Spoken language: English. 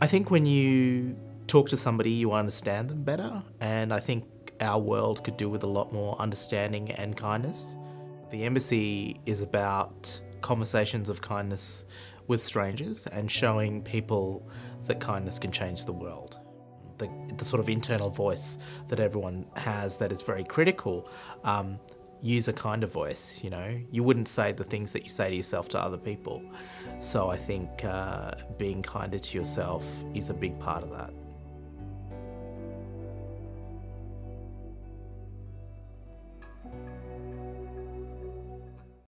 I think when you talk to somebody, you understand them better, and I think our world could do with a lot more understanding and kindness. The embassy is about conversations of kindness with strangers and showing people that kindness can change the world. The sort of internal voice that everyone has that is very critical, use a kinder voice, you know. You wouldn't say the things that you say to yourself to other people. So I think being kinder to yourself is a big part of that.